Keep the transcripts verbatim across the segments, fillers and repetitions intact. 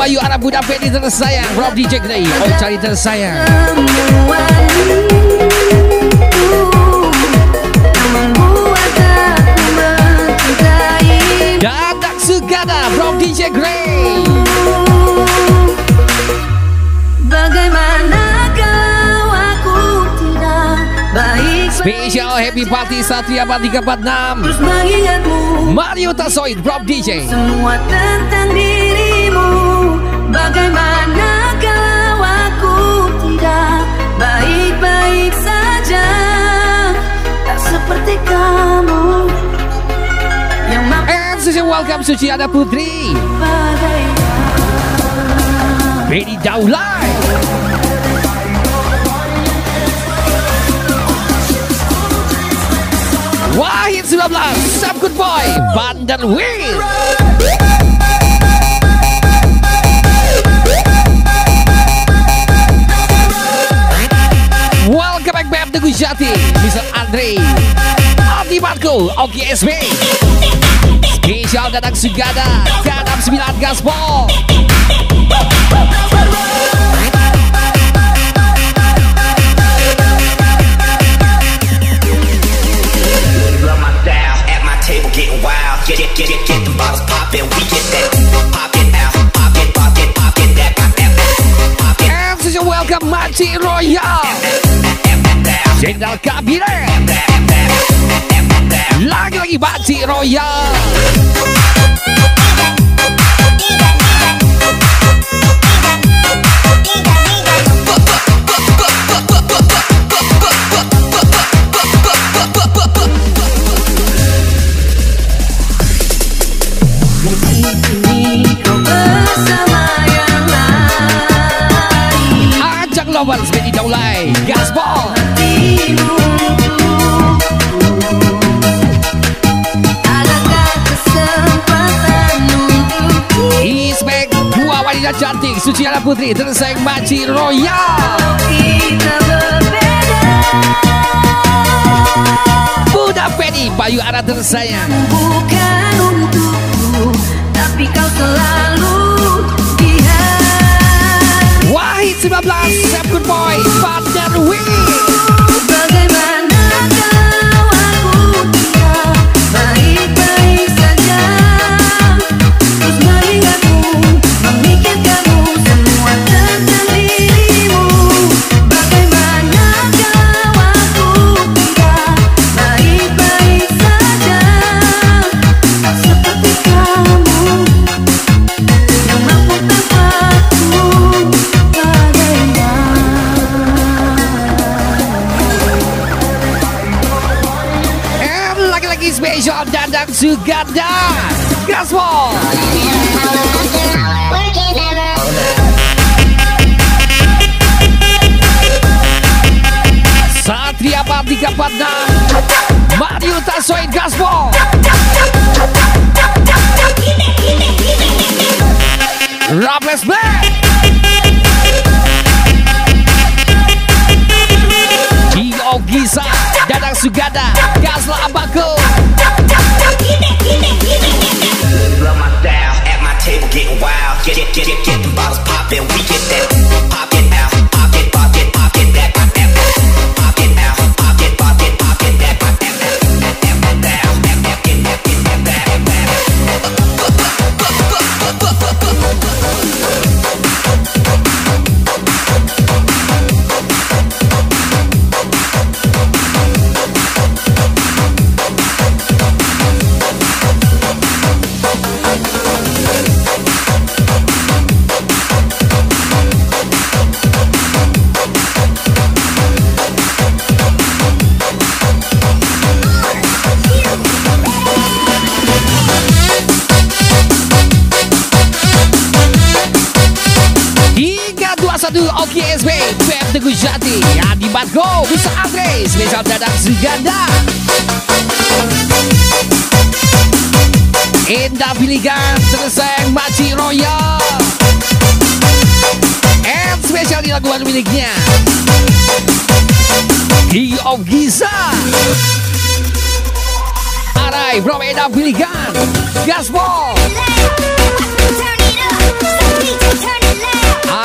Bayu Arab Budak Penny tersayang, Rob D J Grey, oh cari tersayang. Dadak Sugada, Rob D J Grey. Bagaimana kalau aku tidak baik? Special happy party Satria tiga empat enam. Terus mengingatmu, Mario Tasoid, Rob D J. semua tentang dirimu. Bagaimana kalau aku tidak baik-baik saja? Tak seperti kamu yang And session welcome Suciana Putri, Benny Daulay, Wahid sembilan belas, Sam Good Boy, Bandar Win. Welcome back Beb Teguh Jati, Mister Andre, Adi Marco, Oki S B. Spesial Dadang Sugada, Kadam sembilan Gaspol. Getting wild, get it, get it, get the bottles poppin', we get that, pop it out, pop it, pop it, pop it, that, pop that, pop it. And such a welcome Maci Royal, Jenderal Kabinet, lagi-lagi Maci Royal. Ajak lawan Benny Daulay, Gaspol. Isbek, dua wanita cantik, Suciana Putri, tersayang Maci Royal. Budak Penny, Bayu Ara tersayang. Bukan untukku, tapi kau selalu Wahid sembilan belas, Sam Good Boy, Bandar Win. bagaimana kalau aku tidak baik-baik saja? Terus mengingatmu, memikirkanmu, semua tentang dirimu. Bagaimana kalau aku tidak baik-baik saja? Tak seperti kamu yang mampu tanpaku. Spesial Dadang Sugada, Gaspol. Satria tiga empat enam, Mario Tasoid, Gaspol. Robles Black, Gio Giza, Dadang Sugada, Gasla Abako. Love my style, at my table getting wild, get it, get it, get the bottles poppin', we get that, pop it out, pop it, pop it, pop it, that, pop that, pop it out, pop it, pop it, pop it, that, pop that, that, that, that, down, that, that, get that, get that, that, that. satu Oki S B, Beb Teguh Jati, Adi Batgo, Bisa Andre, spesial Dadang Suganda. Indah Pilihan, tersayang Maci Royal. And spesial di laguan miliknya Gio Giza. Arai, Bro Indah Pilihan, Gaspol.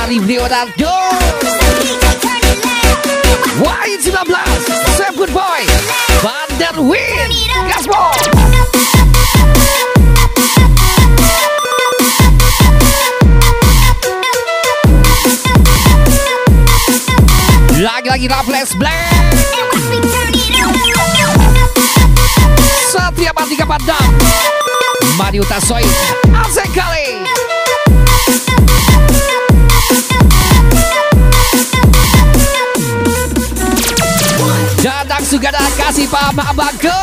Arif Leonardo. Wahid sembilan belas, Sam Good Boy, Vanderwin, Gaspol. Lagi-lagi Raffles Black, Satria Martika Padam, Mario Tasoi, asik kali. Dadang Sugada kasih paham abangku.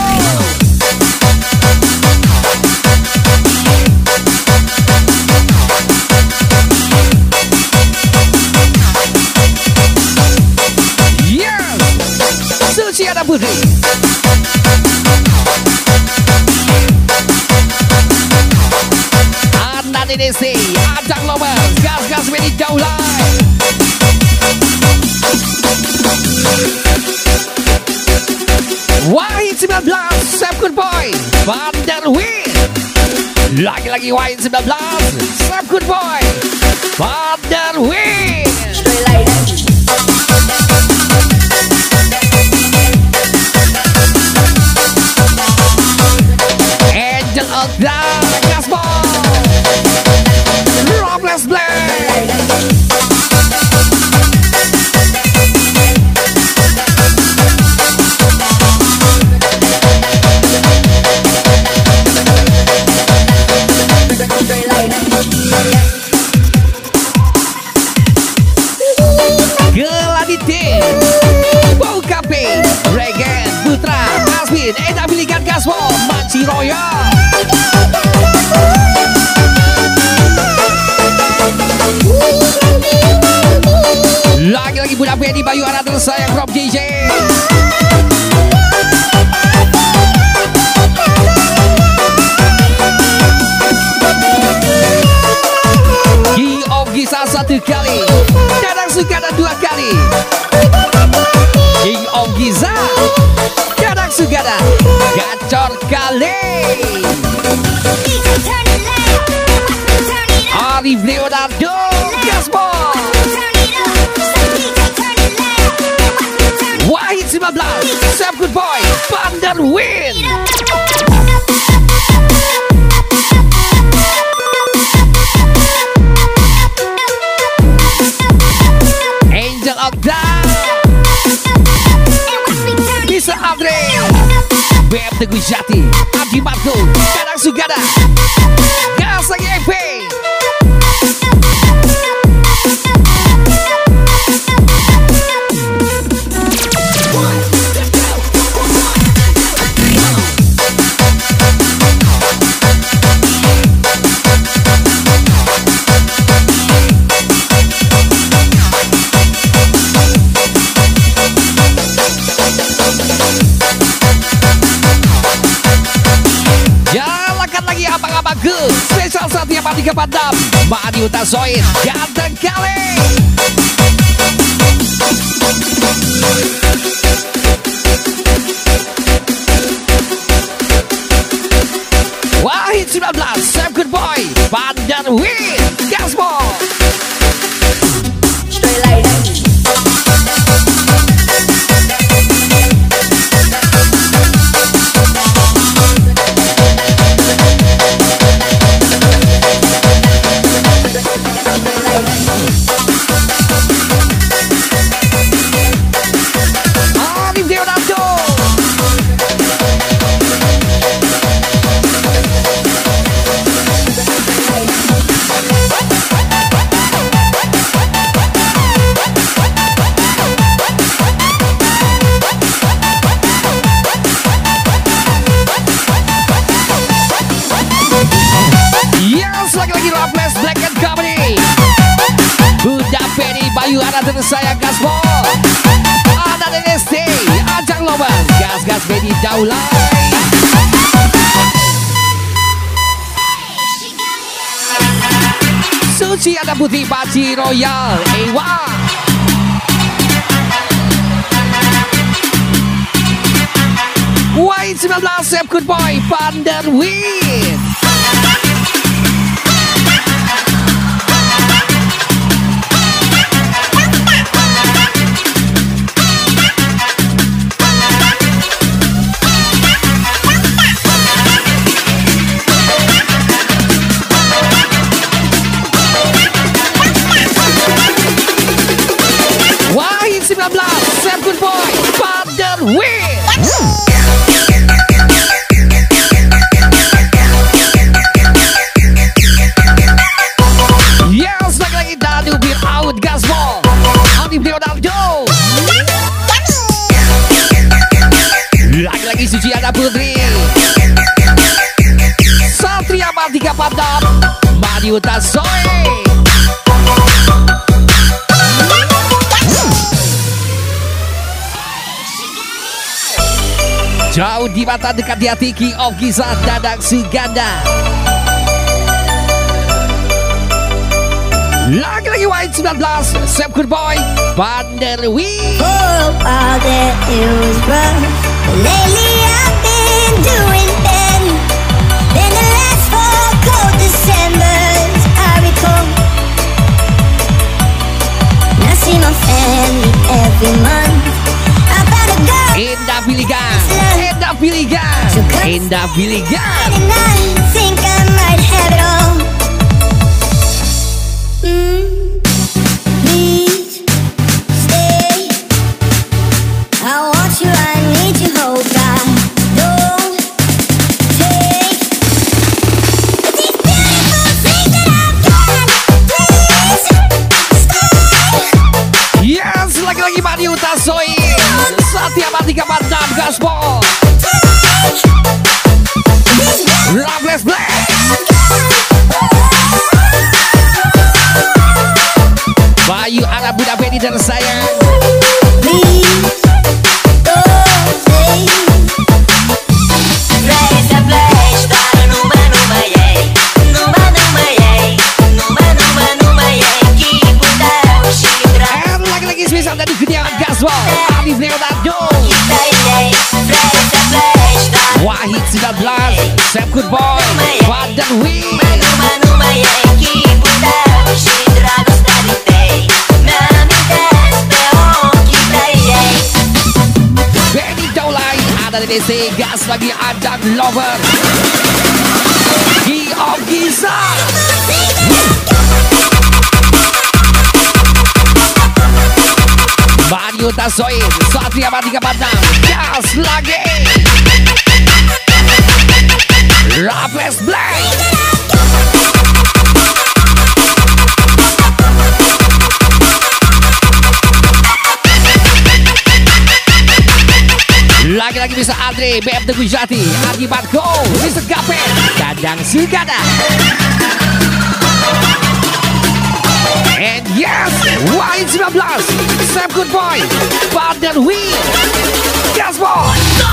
Yes, Suci ada Putri. Anak D D C, Adang Loma, gas-gas Medi Daulai. Wahid sembilan belas, Sam Good Boy, Vanderwin. Lagi-lagi Wahid sembilan belas, Sam Good Boy, Vanderwin. Angel of the Gaspol, Robles Black. Geladitin, Bau Kape, Regen, Putra, Asmin, Eda Bilikan Gaspol, Manci Royal. Lagi-lagi Budak Penny Bayu anak tersayang Rob D J. Gi Ogisa satu kali, Dadang Sugada dua kali. Gi Ogiza, Dadang Sugada, gacor kali. Arif Leonardo, Gaspol. Wahid sembilan belas, Sam Good Boy, Vanderwin. Angel of Down, Mister Andre, B M Teguh Jati, Abdi Marco, Dadang Sugada, Gasang E P. Spesial Satria Martika Padam, Mario Tasoin, ganteng kali. Wahid sembilan belas, Sam Good Boy, Vanderwin, Gaspol. Bayu anak tersayang Gaspol, anak D D C, Ajang Lobang, gas-gas Medi Daulai. Suci ada Putih Paci Royal, Ewa. Wahid sembilan belas, Sam Good Boy, Vanderwin. Sam Good Boy, Partner Win. Yes, lagi-lagi Danu Bir Out Gasball Alif Leonardo. Lagi-lagi Suciana Putri, Satria Martika Padam, Mariuta Zoe. Jauh di mata dekat di hati, King of Kisah Dadang Suganda. Lagi-lagi White sembilan belas, Sam Good Boy, Partner Win. For all that it was rough, but lately I've been doing better than the last four cold Decembers I recall. And I see my family every month. I found a girl Indah Pilihan, Indah Pilihan, Indah Pilihan. and I think I might have it all. Mm, please stay. I want you, I need you, hope I don't take these beautiful things that I've got. Please stay. Yes, lagi-lagi Mariuta Zoe, Satria Martika Padam Gaspol, Loveless Black, Bayu anak Buddha Benny dan sayang. Please don't stay. Reza Blaze, para numa numa yay, numa numa yay, numa numa numa yay, kita ushira And lagi-lagi spesial dari Kediaman Gaspol, Alif Leonardo, kita yay. Reza Blaze, para Wahid sembilan belas, Sam Good Boy, Partner Win. numa numa yay, kita ushira gosta de day. Nami despeo kita yay. Benny Daulay, ada di D C, gas lagi ada Lover, King of Kisah. Mariuta Zoe, Satria Martika Padam, gas lagi. Loveless Black. Lagi-lagi bisa Andre, B M Teguh Jati, Adi Marco, mister Gapet, Dadang Suganda. And yes, Wahid sembilan belas, Sam Good Boy, Partner Win, Gaspol.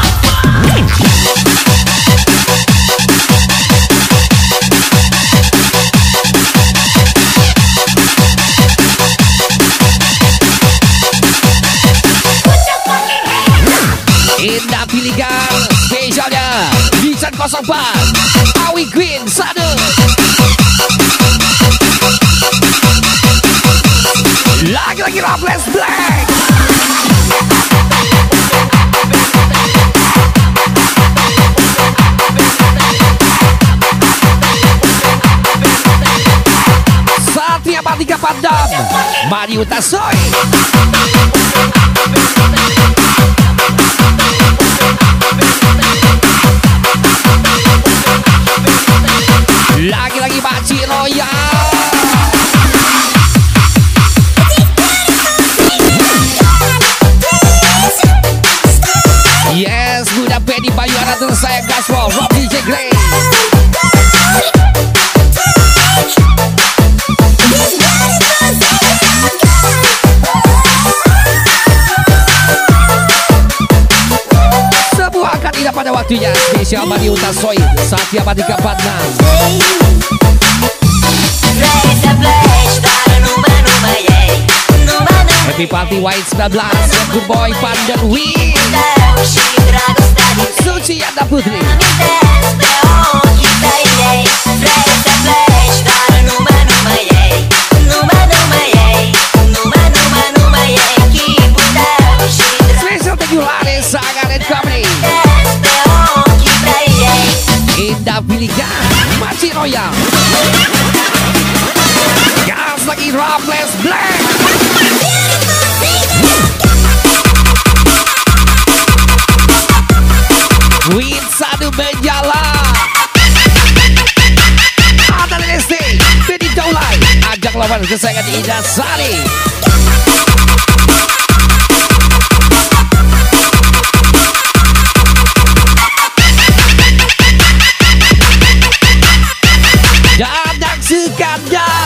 Indah Pilihan, spesialnya Vincent nol empat, Awi Queen Sadu. Lagi-lagi Loveless Black. Satria Martika Padam, Mariuta Zoe. Lagi-lagi Baci Royal. Yes, Buddha Benny Bayu anak tersayang Gaspol, Rob D J Grey. Sebuah akan indah pada waktunya. Spesial Mariuta Zoe, Satria Martika Padam. Reza Blaze, para numa numa yay, numa numa Happy Party White sembilan belas, Sam Good Boy, Partner Win. kita ushira gosta de day. Suciana Putri, Despeo kita yay. Reza Blaze, para numa numa yay, numa numa yay, numa numa numa yay, kita ushira spesial thank you Laris, Saga dan Company. despeo kita yay. Indah Pilihan, Baci Royal. Gas lagi Loveless Black. teman kesayangan Ida Sari. Dadang Suganda.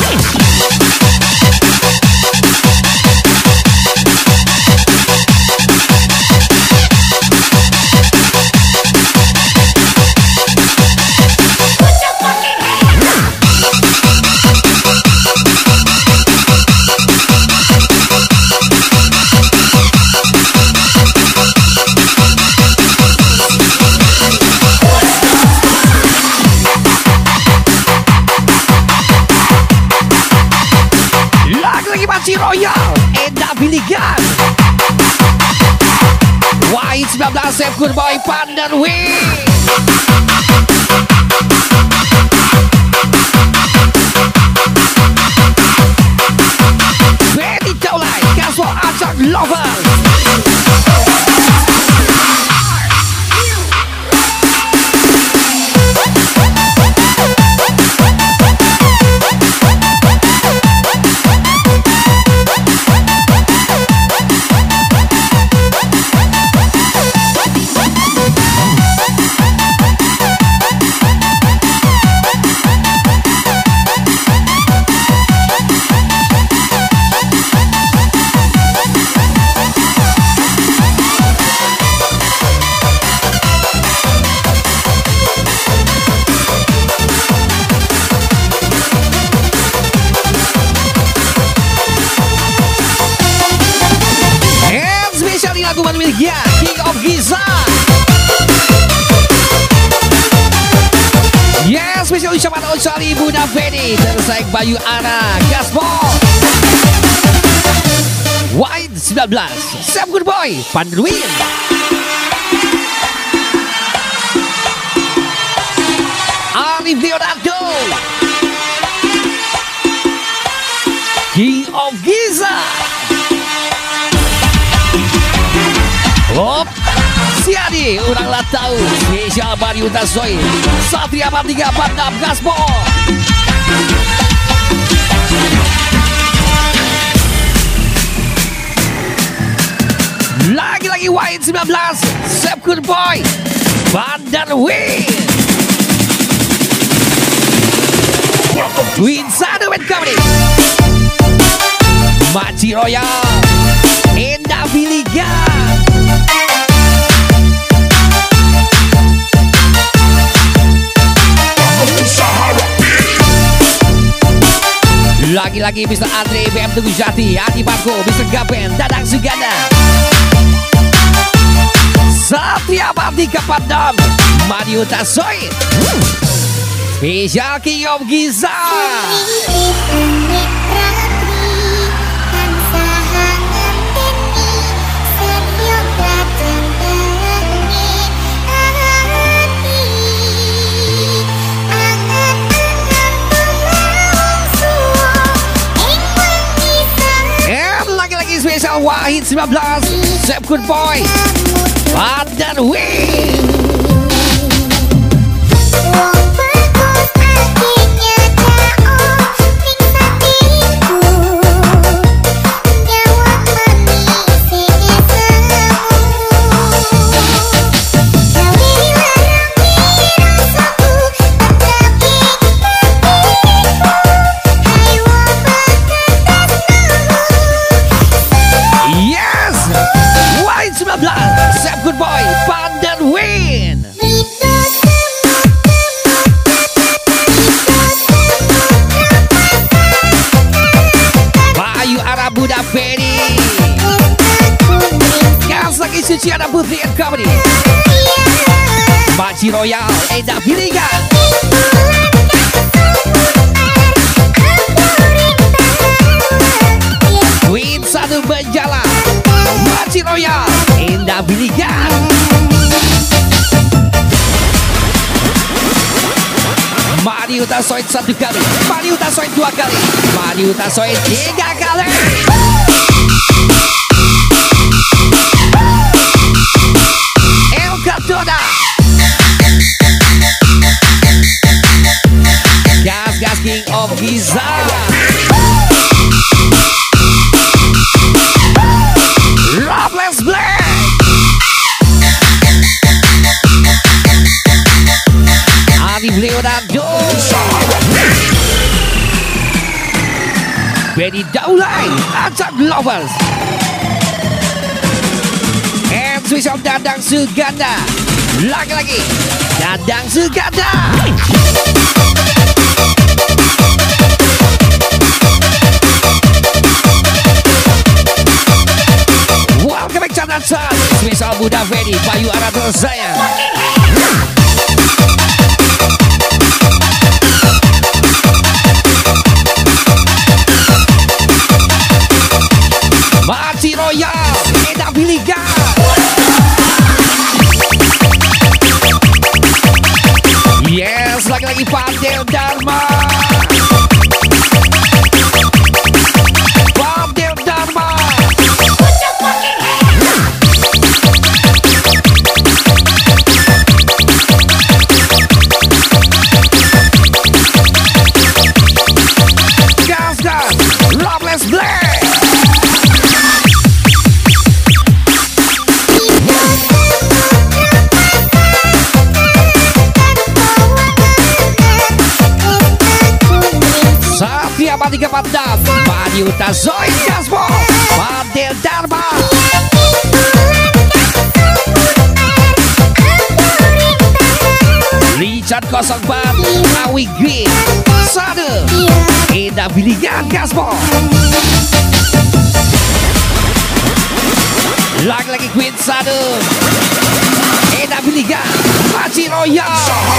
Maci Royal, Enda Biligan, Wahid sembilan belas, Save Good Boy, Panderwi. Betty Taulai, Kaswa Acak Lovers. Lagu miliknya King of Giza. Yes, spesial ucapan Ocali Bunda Feni, tersaing Bayu Ara, Gaspol, Wahid sembilan belas, Save Good Boy, Panderwin. Arif Leonardo, King of Giza. Hop, Siadi, orang lah tahu. Spesial Mario Tasoi, Satria Martiga Pandam Gaspol. Lagi-lagi Wahid sembilan belas, Save Good Boy, Panderwi. Twin Sadu and Company, Maci Royal, Enda Biligan. Lagi-lagi mister Andre, B M Teguh Jati, Adi Marco, mister Gaben, Dadang Suganda, Satria Martika Pandam, Mario Tasoi, Spesial King of Giza. Spesial Wahid sembilan belas, Save Good Boy, Panderwi. Save Good Boy, Panderwin. Bayu Ara Bunda Feni, Kasaki Suciana Putri and Company, Maci Royal, Enda Biligan. Twin Sadu Benjala, Maci Royal, Enda Biligan. Mario Tasoi satu kali, Mario Tasoi dua kali, Mario Tasoi tiga kali. El Cardona, Gas Gas King of Giza. lovers. And spesial Dadang Suganda. Lagi-lagi Dadang Suganda. Welcome back Chandra Chan. Spesial Buddha Fedi Bayu Ara tersayang. Mati Royal Eda Biliga. Yes, lagi-lagi Fadel Dharma. Fadel Dharma. Gas, gas, Loveless Black. Satya Batika Padam, Padiuta Zoe Kaspo, Fadel Dharma. Richard nol empat, Awi Green, Sade, Eda Biligan Kaspo. Lagi-lagi Queen Sade, Eda Biligan, Mati Royal.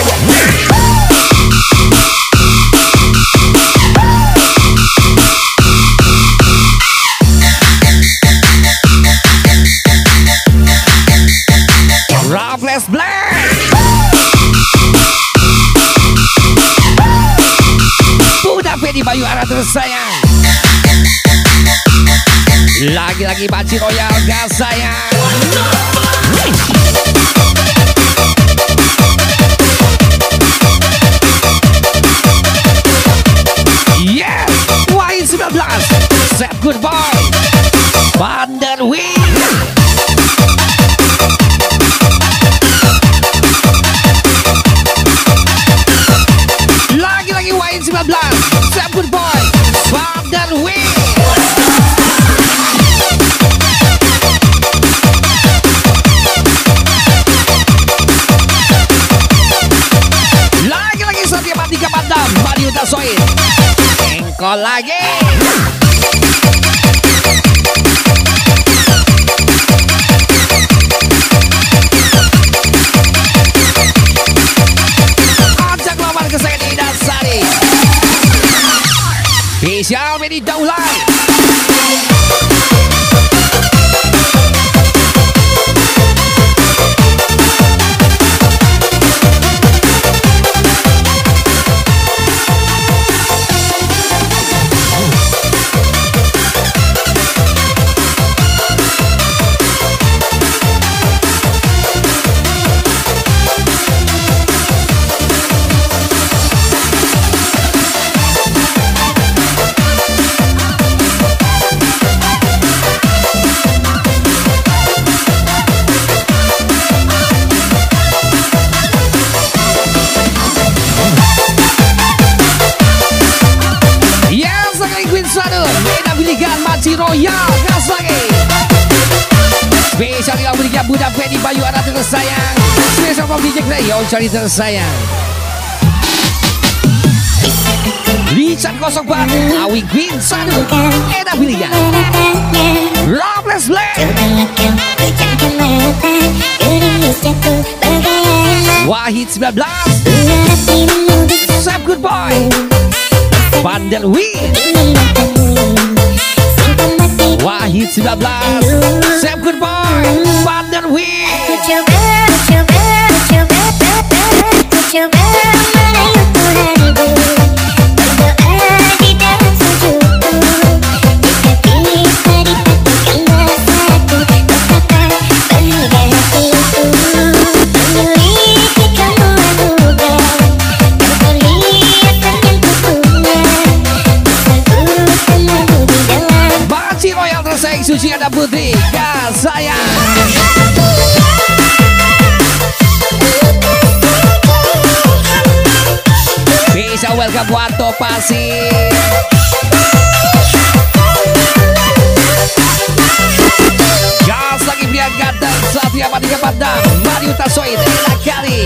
Loveless Black. Buddha Fedi Bayu Ara tersayang. Lagi-lagi Baci Royal gak sayang. Yes, Wahid sembilan belas, Set Goodbye, Banderwin. Lagi-lagi Wahid sembilan belas, Set Goodbye, Banderwin. Lagi-lagi Satya Batika Padam, Padiuta Soin. Engkol lagi. Ajak lamar ke saya di Dasari. Spesial Medi Daulan. Mati Royal gas lagi. Spesial yang berikan Buddha Fedi Bayu Ara tersayang. Spesial from D J Crayo cari tersayang. Richard nol empat, Awi Green Sadu, Eda Biligan, Loveless Black, Wahid sembilan belas, Set Goodbye, Banderwin. Wahid sembilan belas, Set Goodbye, Banderwin. Suci ada putri, gak sayang. Bisa welcome buat Topasi. Satria Matika Padang, Mario Tasoid, enak kali.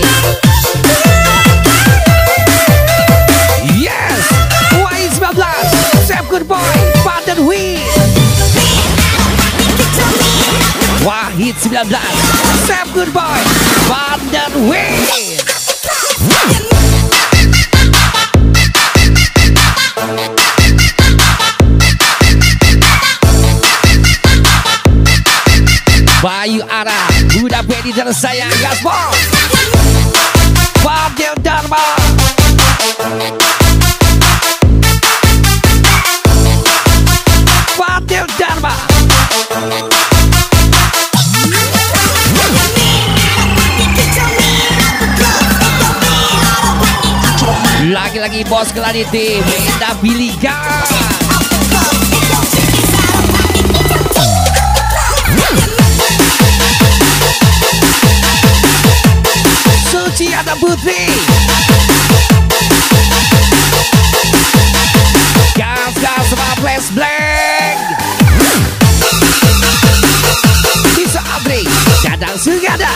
Yes, Y sembilan belas, Sam Good Boy, Pandan Win. Wahid sembilan belas, Sam Good Boy, Pandan Win. Bayu Ara, Budak Pedi tersayang, gaspol. Fadil Dharma. Fadil Dharma. Lagi-lagi bos Kelaniti, Meda Biliga. Suci ada Putri. Gas gas sama Flash Black. Bisa Abri, Dadang Sugada.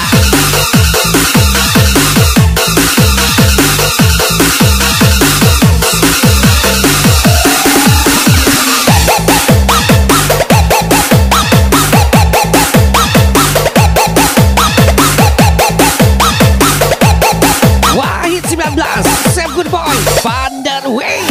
Wahid sembilan belas, Sam Good Boy, Pandan Win.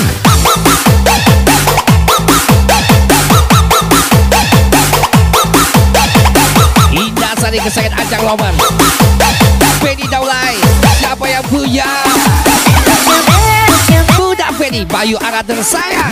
Indah Sari kesayangan Ajang Loman. Penny Daulay, siapa yang punya? Budak Penny, Bayu Ara tersayang.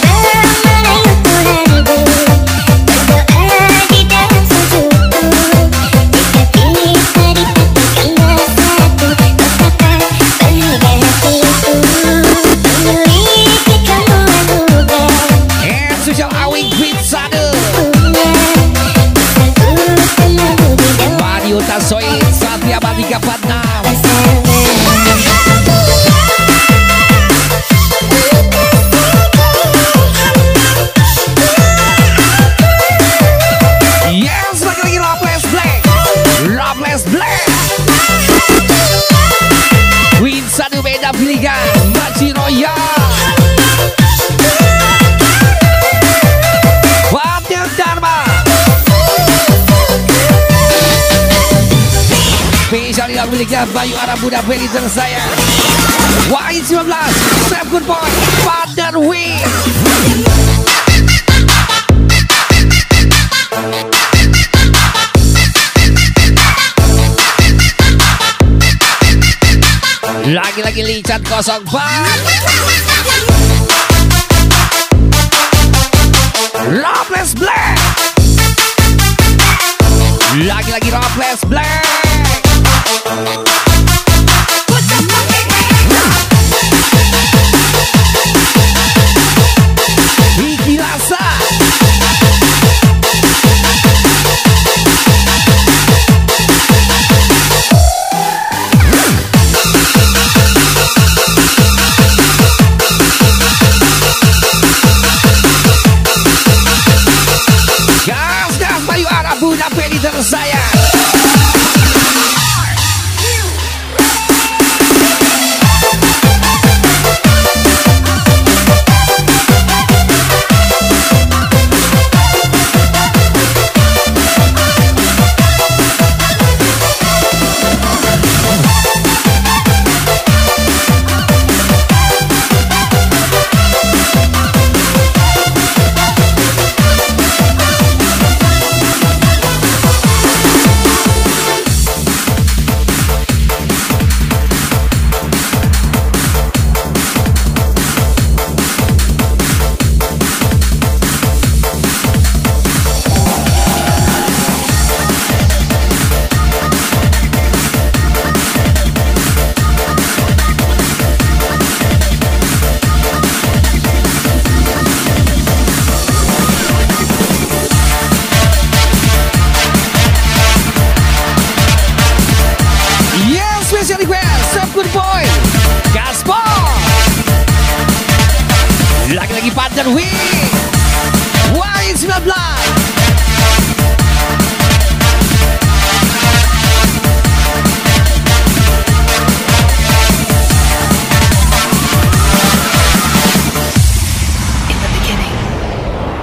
Mario Tasoid, Satria Matika Padang. Yes, lagi-lagi Loveless Black. Loveless Black. Win satu beda pilihan, Maci Royal. Fadil Dharma. Spesial yang miliknya Bayu Ara, Budak Pedi tersayang. Y sembilan belas, Sam Good Boy, Pandan Win. Lagi-lagi licat kosong empat. Loveless Black. Lagi-lagi Loveless Black. Iki Lasa. Gas gas Bayu Ara, Budak Pedi tersayang.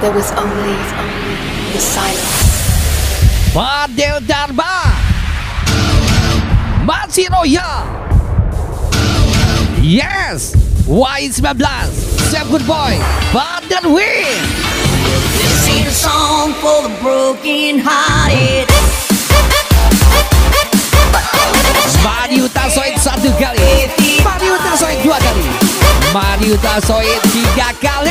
there was only, only the silence. Fadil Darba masih royal. Yes, Y sembilan belas, Sam Good Boy, Fadil Win. This ain't a song for the broken hearted. Mario Tasoid satu kali, Mario Tasoid dua kali, Mario Tasoid tiga kali.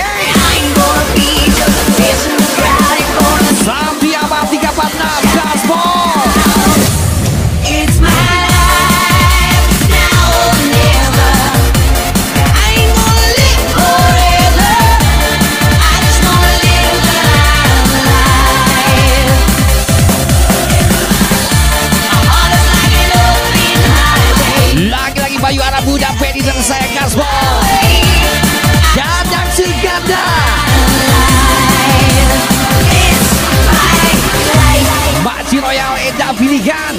Sampai abad tiga empat enam Gaspol. It's my life now or never. I ain't gonna live forever. I just wanna live the life. My heart is like an open highway. Lagi-lagi Bayu Arab Muda Pedi dan saya Gaspol. Gadang Suganda. Makcik Royal Eda Pilihan.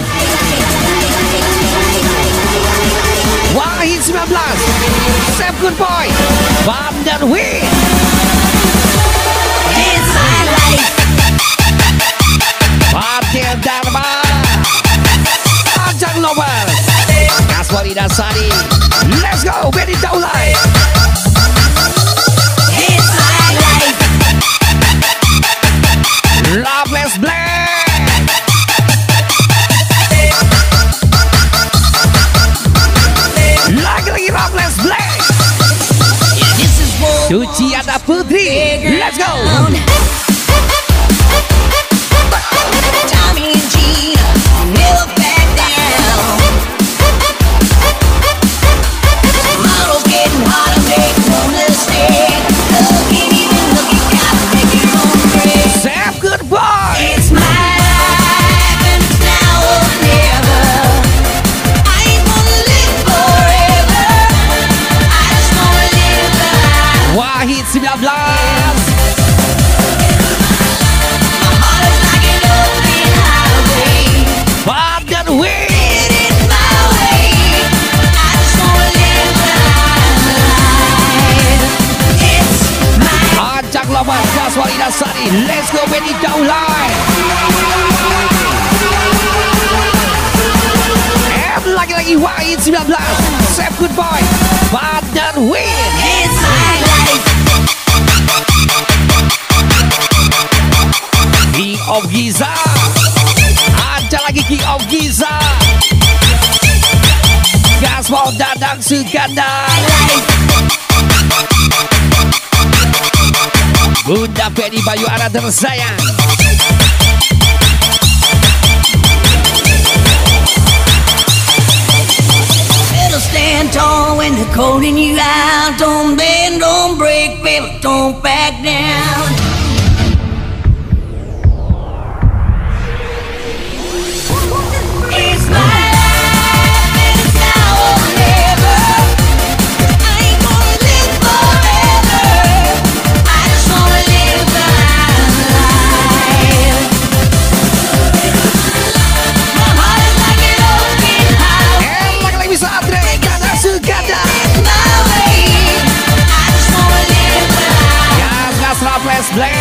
Wahid sembilan belas, Sam Good Boy, Van Win. It's my life. Fadil Darma, Ajang Lover, Gaspol Ida Sari. Let's go, Benny Daulay. It's my life. Loveless Black. Lagi-lagi Loveless Black. This is war. Suci Ada Putri. Let's go. Tommy and Gina never back down. Tomorrow's getting harder, make no mistake. Look ain't even looking, gotta make your own break. Sam Good Boy. It's my life and it's now or never. I ain't gonna live forever. I just wanna live the life. Wahid sembilan belas. My heart is like an open highway. Van Win. It is my way. I just wanna live the life. It's my Ajang Lover, Gaspol Ida Sari. Let's go, Benny Daulay. And lagi-lagi Wahid sembilan belas, Sam Good Boy, Van Win. it's my life. King of Giza. Ada lagi King of Giza. Gaspol Dadang Suganda. Bunda Penny Bayu Ara tersayang. Better stand tall when they're calling you out. Don't bend, don't break, baby, don't back down. It's my life and it's now or never. I ain't gonna live forever. I just wanna live the life. My heart is like an open highway. And lagi-lagi bisa Andre Gadang Suganda. My way. I just wanna live the life. Gas Gas Loveless Black.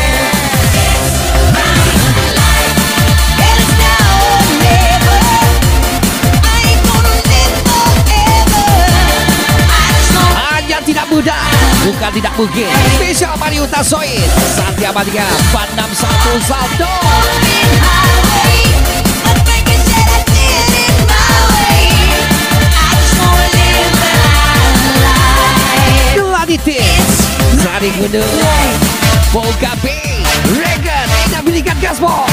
And it's now or never. I ain't gonna live forever. I just wanna Hanya tidak mudah, bukan tidak mungkin. Spesial Mario Tasoid, Santia Matiga, empat enam satu Salto. open highway. But breaking shit I did it my way. I just wanna live the life. Gladitis, Sari Gunung, Polka B, Regan, Ina Bilikan Gaspol.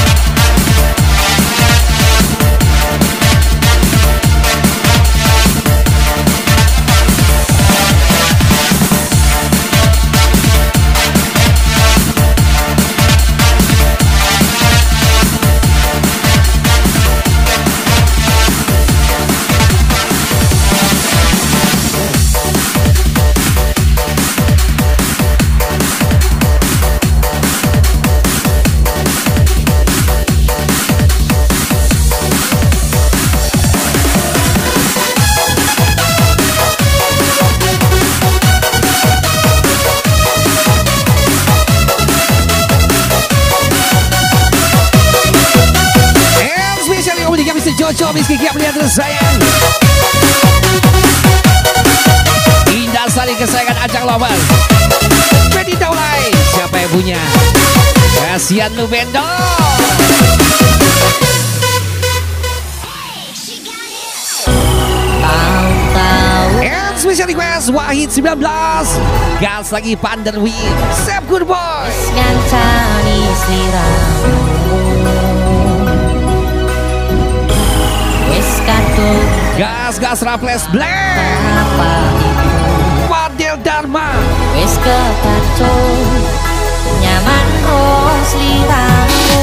Jojo Miski Kia melihat tersayang. Indah Sari kesayangan Ajang Lover. Freddy Daulay, siapa yang punya? Kasihan lu Bendo. And special request Wahid sembilan belas. Gas lagi Panderwin. Sep Good Boy. Ngancani sliramu wis katut Gas gas Raffles Black. apa Fadil Dharma. wis kekacau nyaman roh sliramu.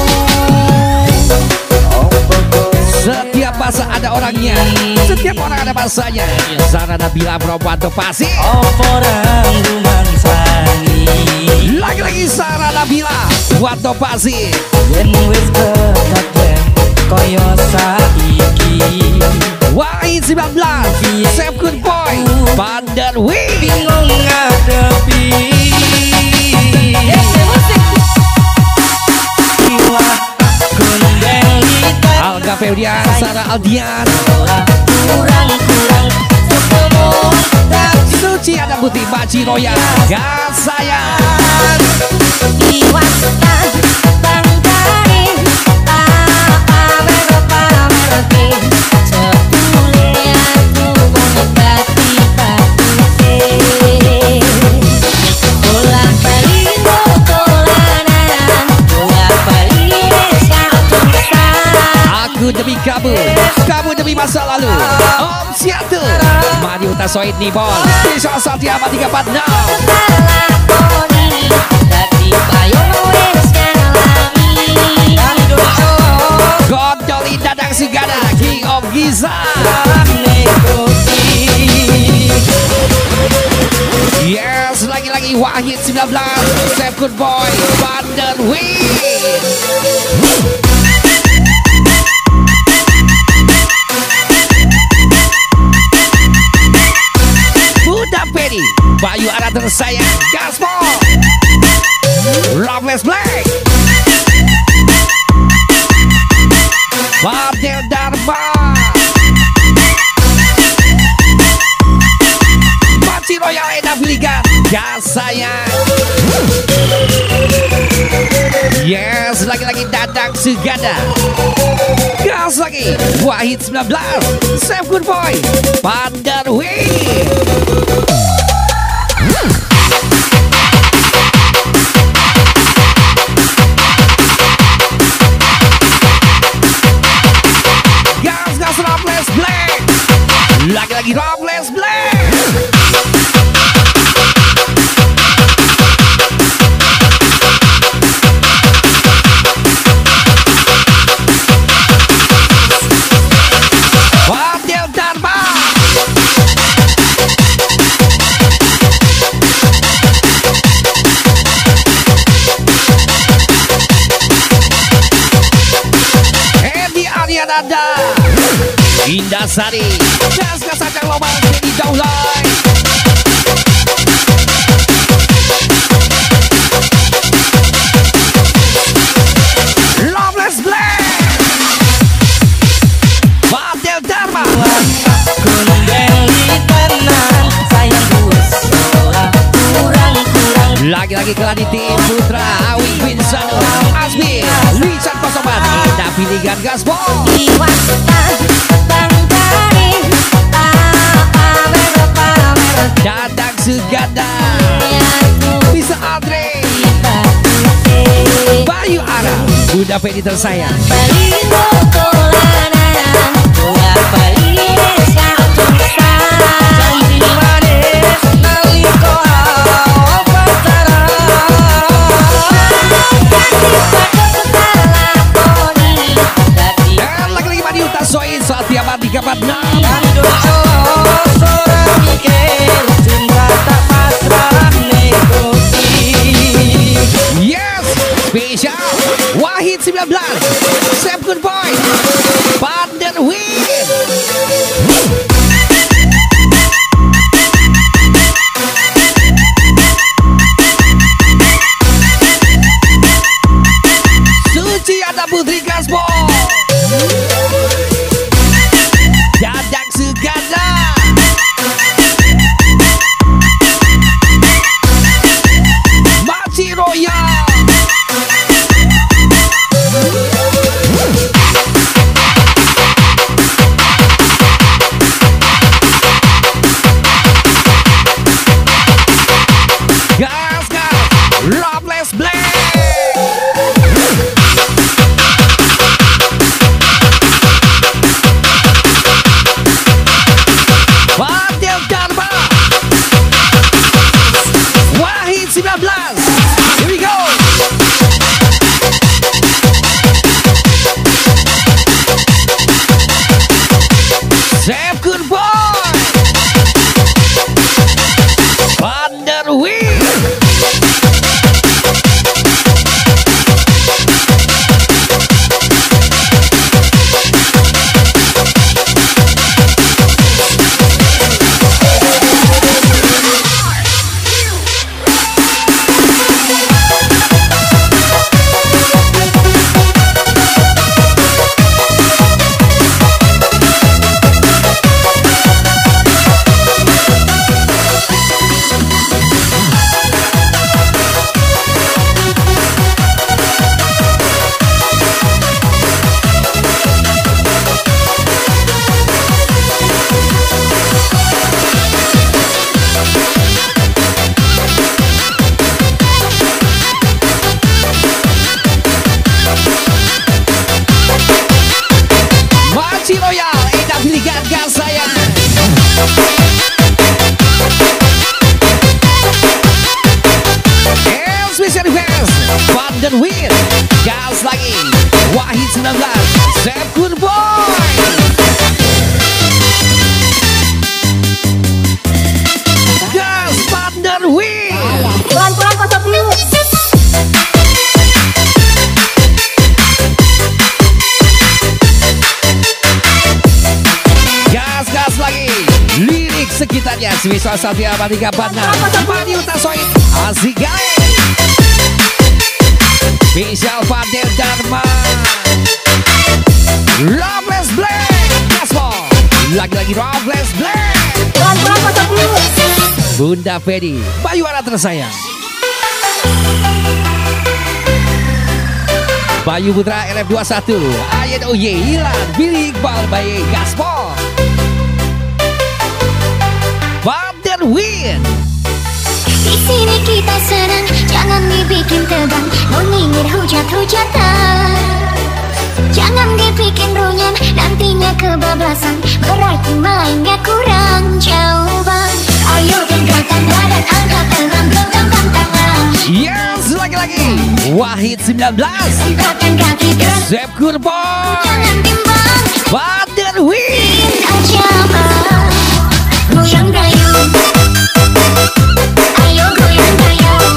Setiap masa ada orangnya. Setiap orang ada masanya. Sarah Nabila perempuan terpasih. Orang rumangsani Lagi-lagi Sarah Nabila buat topasi. yen wis kekaten koyo saiki Wahid sembilan belas. Sep Good Boy. Panderwin. bingung ngadepi Iwah gondeng kita Alga Feudian, Sarah Aldian, kurang-kurang ketemu tak Suci ada Putih Baci Roya. Gas sayang. Iwaskan bangkari apa mereka-mereka sepule aku mengobati batuknya bola balik tolanan bola balik satu Aku demi kamu, kamu demi masa lalu. Om Siatu, Mario Tasoid Nibol, Spesial Satya Abad tiga empat enam. lakoni dadi payung wis ngalami Gondoli Dadang Sugada, King of Giza. Yes, lagi-lagi Wahid sembilan belas. Sep Good Boy, Panderwin. Buddha Penny, Bayu Ara tersayang, Gaspol, Raffles Black, Fadil Dharma, Baci Royal Eda Filigan, gas sayang. Yes, lagi-lagi Dadang Sugada. Gas lagi Wahid sembilan belas. Sep Good Boy, Panderwin. Gas gas Raffles Black. Lagi-lagi Raffles Black. Fadil Dharma. Edi Ariananda, Indah Sari, gas gas Ajang Loba, Freddy Daulay. Loveless Black, Fadil Dharma. Lagi-lagi Keladiti Putra, Awi Vincano, Asmi, Richard Kosoban, Indah Pilihan Gaspol. Iwaskan bangkari apa mereka-mereka Dadang Sugada, Bisa Andre, Bayu Ara, Buddha Penny tersayang. balik tolanan bola balik satu janji manis naliko awal pacaran lakoni dadi Dan lagi-lagi Madiu Tasoin saat tiap tiga empat enam. seorang mikir cinta tak pasrah negoti Yes, spesial Wahid sembilan belas. Sep Good Boy, Panderwin. Suci ada Putri Gaspol. Maci Royal, Indah Pilihan gas sayang. And special request Fun dan Win, gas lagi. Wahid sembilan belas, Zep Good Boy. Gas, Fun dan Win. Pelan-pelan kocok dulu. Gas-gas lagi. Lirik sekitarnya Swiswa Satya Batika Batna Mani Utasoid Asik guys. Spesial Fadel Dharma Loveless Black Gaspo. Lagi-lagi Loveless Black. Pelan-pelan kocok dulu. Bunda Fedi Bayu anak tersayang. Bayu Putra L F dua puluh satu Ayat Oye Hilan Billy Iqbal Bayi Gaspo. Fun dan Win. Di sini kita senang, jangan dibikin tegang, mengingat hujat-hujatan. Jangan dibikin runyam, nantinya kebablasan, berarti mainnya kurang jauh bang. Ayo genggamkan badan, angkat tangan, genggamkan tangan. Yes, lagi-lagi Wahid sembilan belas, Angkatkan kaki dan Zep Good Boy. jangan timbang, Fun dan Win. aja bang. Goyang dayung, ayo goyang dayung,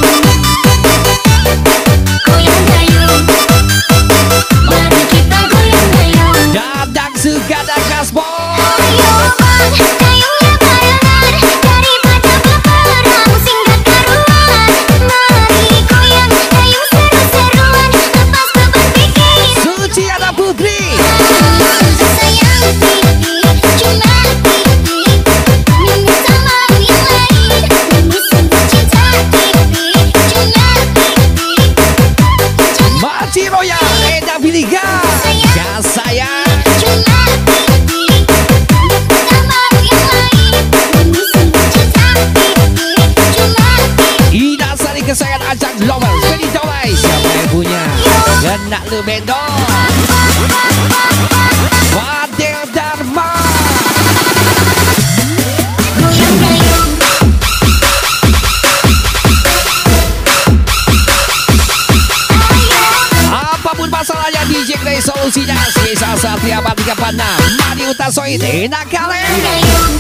goyang dayung, mari kita goyang dayung. Dadang Sugada Gaspo. Ayo bang, dayungnya barengan, daripada beperang singkat karuan. Mari goyang dayung seru-seruan, lepas beban pikir. Suci Ada Putri. Sayang pipi, cuma pipi, mimi sama yang lain, mimi semua cinta pipi, cuma pipi. Maci Royal Eda Biliga. Gas sayang. Cuma pipi, sama yang lain, mimi semua cinta pipi, cuma pipi. Ida Sari kesayangan Ajak Global Fedi Dolai. Siapa yang punya? Genak lu bendol. Fadel Dharma. Goyang dayung, Apapun masalahnya D J Grey solusinya. Spesial Satria Batika Panam Mani Utasoid enak kali. dayung.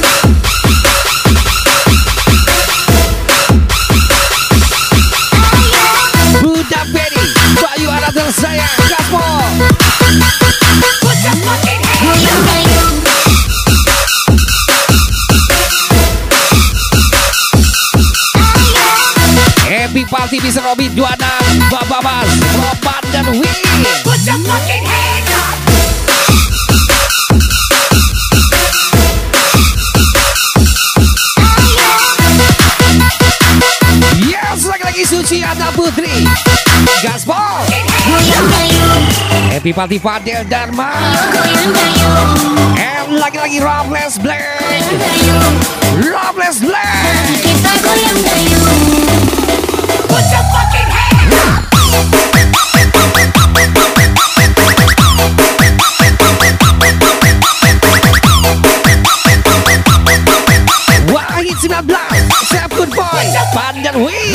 Budak Fedi Bayu anak tersayang Gaspo. Goyang dayung, Happy Party Mister Robin dua puluh enam Bababas Roban dan Win. Yes, lagi-lagi Suci Ada Putri Gaspo. goyang dayung, Happy Party Fadel Dharma. goyang dayung, And lagi-lagi Loveless Black. goyang dayung. Loveless Black. Kita goyang dayung. Wahid sembilan belas Zep Good Boy Fun dan Win.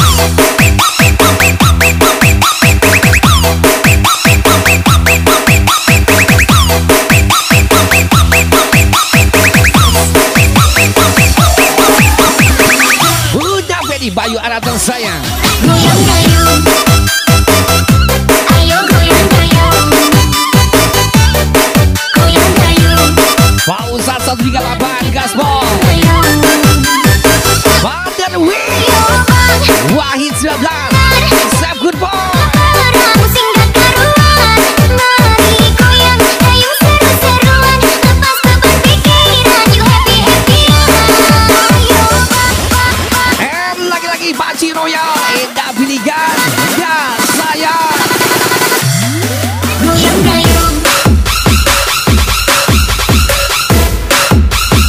Budak Fedi Bayu anak tersayang. Goyang dayung, ayo goyang dayung, goyang dayung, Fauzan seratus tiga puluh delapan Gaspo. dayung. Fun dan Win. Yo bang, Wahid sembilan belas Zep Good Boy. perang singkat karuan. Mari goyang dayung seru-seruan, lepas beban pikiran, you happy happy. Yo bang, And lagi-lagi Maci Royal Indah Pilihan gas sayang. goyang dayung,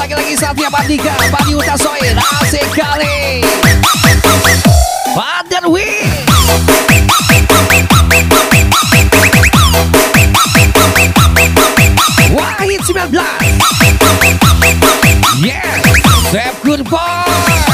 Lagi-lagi Satria Patika, Badi Utasoin, asik kali. Pandan Win. Wahid sembilan belas. Yes, Sep Good Boy.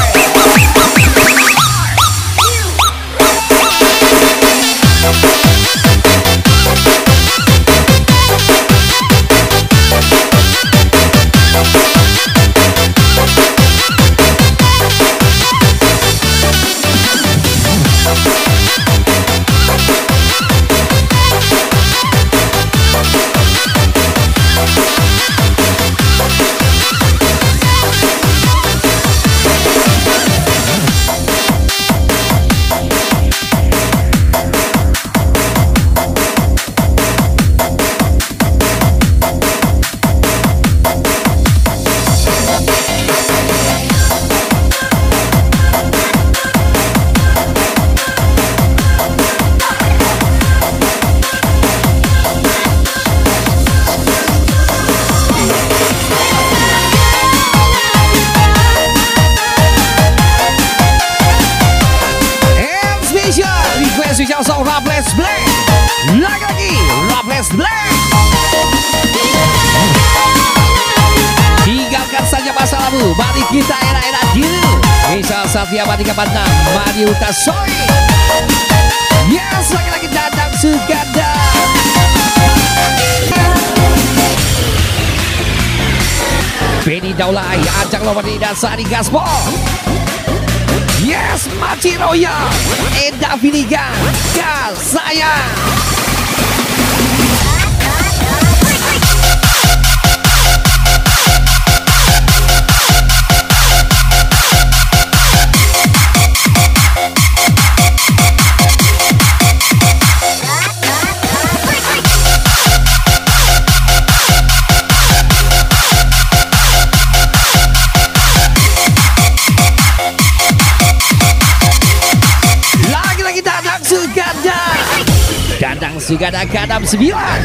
Spesial song Robles Black. Lagi-lagi Robles Black. Tinggalkan saja masa lalu, mari kita era-era dulu. Misal Satria Patika Panam, Badi Utasoin. Yes, lagi-lagi Dadang Suganda. Benny Daulay, Ajak Lomani dan Sari Gaspol. Yes, Maci Royal, Enda Vinigan, Gal Sayang. Dadang Suganda Kadam sembilan.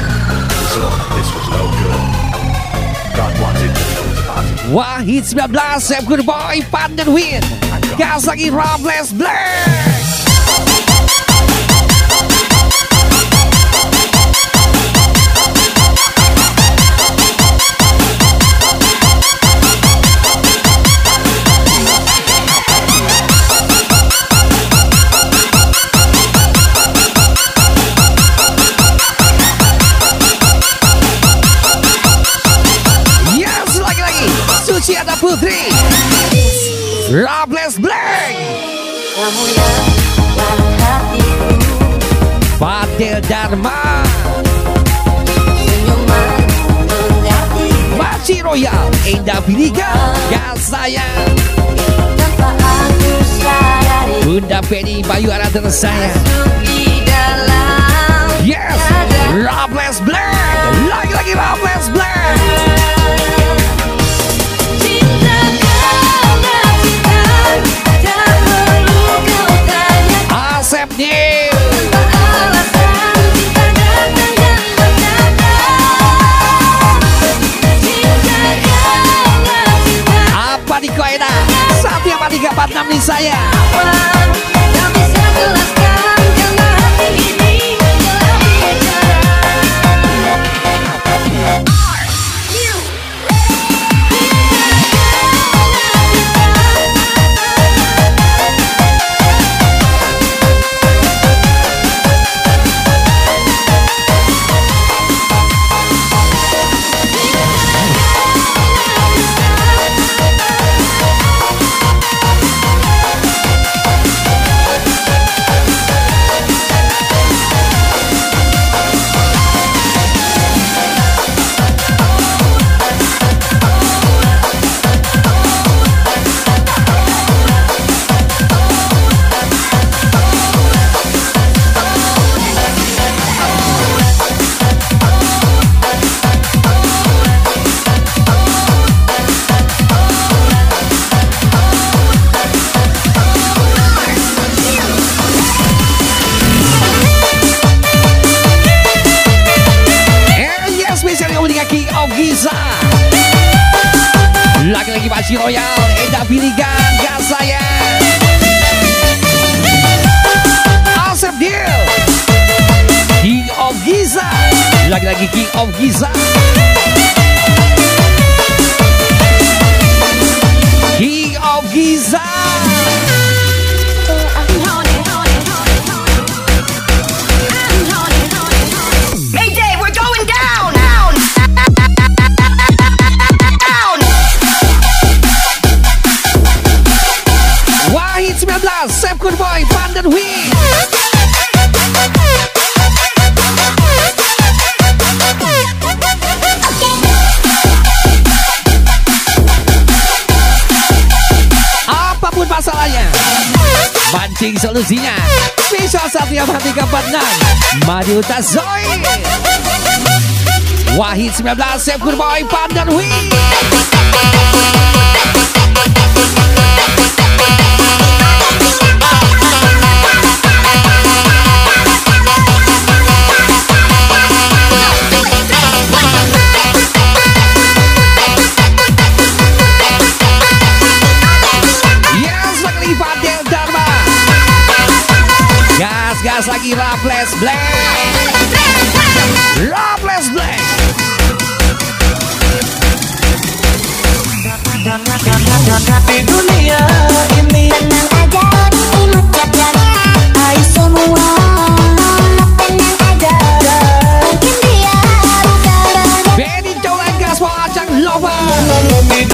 Wahid sembilan belas, Sep Good Boy, Pandan Win. Gas lagi Robles Black. Suciana Putri, Robles Black. Kamu yang dalam hatiku, Fadel Dharma, senyuman menggantikan Maci Royal, Enda Vinigan, Gal Sayang. tanpa aku sadari. Bunda Penny Bayu Ara tersayang. Masuk di dalam Yes, Robles Black. Lagi-lagi Robles Black. cinta karena cinta, tak perlu kau tanya. Asep New. Tanpa alasan cinta datang dan berkata, cinta karena cinta. Apa di Koeda? Satria Patika Panam nih saya. Tak bisa jelaskan karena hati ini telah bicara. lagi masih Royal, Eda Piligan, gas saya. Asep Deal, King of Giza, lagi-lagi King of Giza. King of Giza. Mayday, we're going down, down, down. Wahid sembilan belas, Sep Good Boy, Pandan Hui. Apapun masalahnya, mancing solusinya. Spesial Satria Matika Padang, Madu Tazoi. Wahid sembilan belas, Sep Good Boy, Pandan Hui. Gas lagi Raffles Black, Raffles Black. Di dunia ini Tenang aja, imut jalan. Hai semua, tenang aja. Mungkin dia bukan Benny Colan Gas mau acak lover.